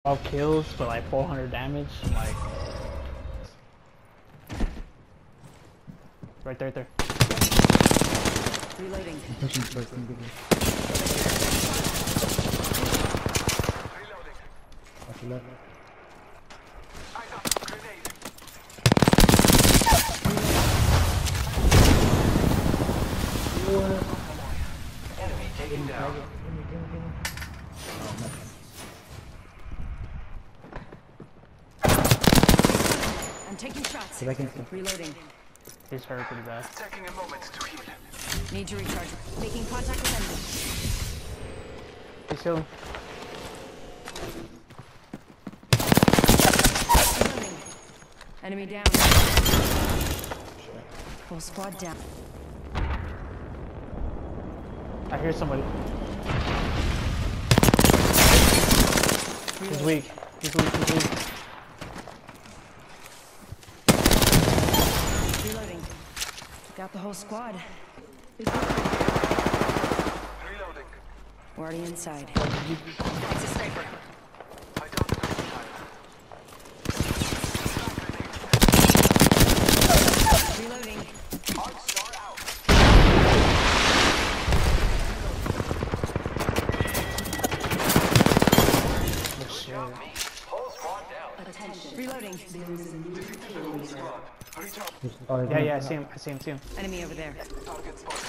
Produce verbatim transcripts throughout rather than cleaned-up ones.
twelve kills for like four hundred damage. I'm like, right there, right there. Reloading. Pushing first and Reloading. Watch your left. I got a grenade. Enemy taken down. Oh, nothing. I'm taking shots. So I can Reloading. He's hurt pretty bad. Taking a moment to heal. Need to recharge. Making contact with enemy. He's healing. Reloading. Enemy down. Full squad down. I hear somebody. He's weak. He's weak. He's weak. Reloading. Got the whole squad. Reloading. We're already inside. It's a sniper. I don't have time. Reloading. Arc star out. Oh shit. Whole squad down. Reloading. Oh, Yeah, yeah, I see him. I see him. See him. Enemy over there. Target spotted.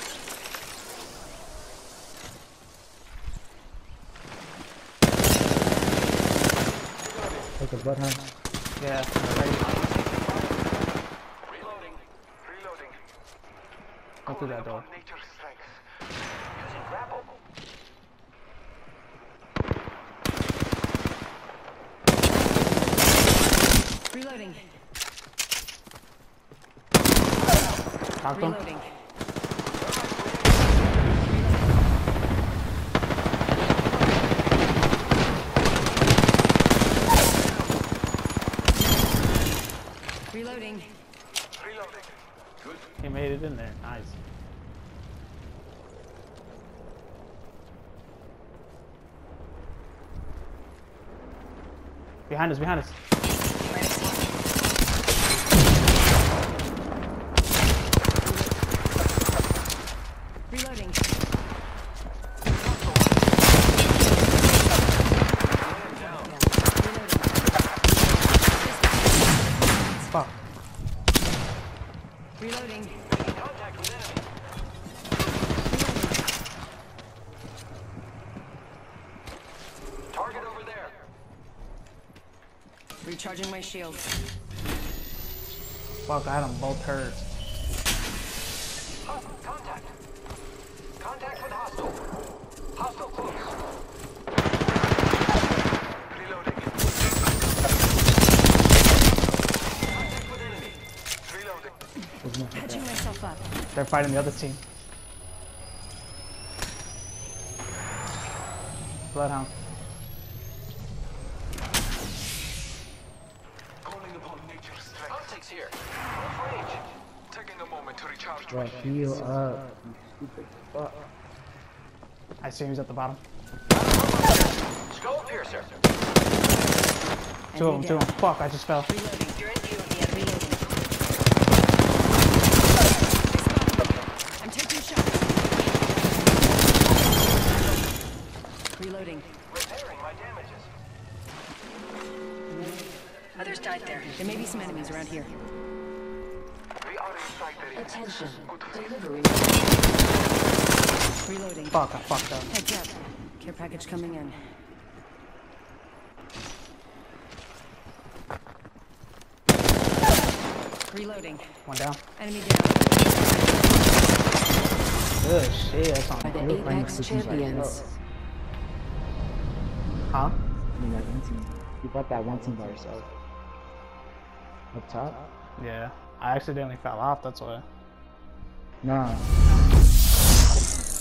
Take a bloodhound. Yeah. Right. Reloading. Reloading. Go through that door. Nature's strength. Using grapple. Reloading. Knocked him. Reloading. Reloading. Reloading. Good. He made it in there. Nice. Behind us. Behind us. Reloading. Fuck. Reloading. Contact with enemy. Target over there. Recharging my shield. Fuck. I had them both hurt. Huh, contact. Contact with hostile. Hostile close. Reloading. Contact with enemy. Reloading. Patching myself up. They're fighting the other team. Bloodhound. Calling upon nature's strength. Optics here. Off range. Taking a moment to recharge. Bro, heal up. You stupid fuck. I see he's at the bottom. Skull piercer. Two of them. Two of them. Fuck. I just fell. Reloading. You're in view of the enemy. Reloading. I'm taking shots. Reloading. Repairing my damages. Others died there. There may be some enemies around here. We are inside the ring. Attention. Delivery. Reloading. Fuck. I fucked up. Heads up. Care package coming in. Reloading. One down. Enemy down. Good shit. That's on. By the You're playing Apex with teams like champions. Huh? I mean, that one team. You brought that one team by yourself. Up top? Yeah. I accidentally fell off. That's why. Nah.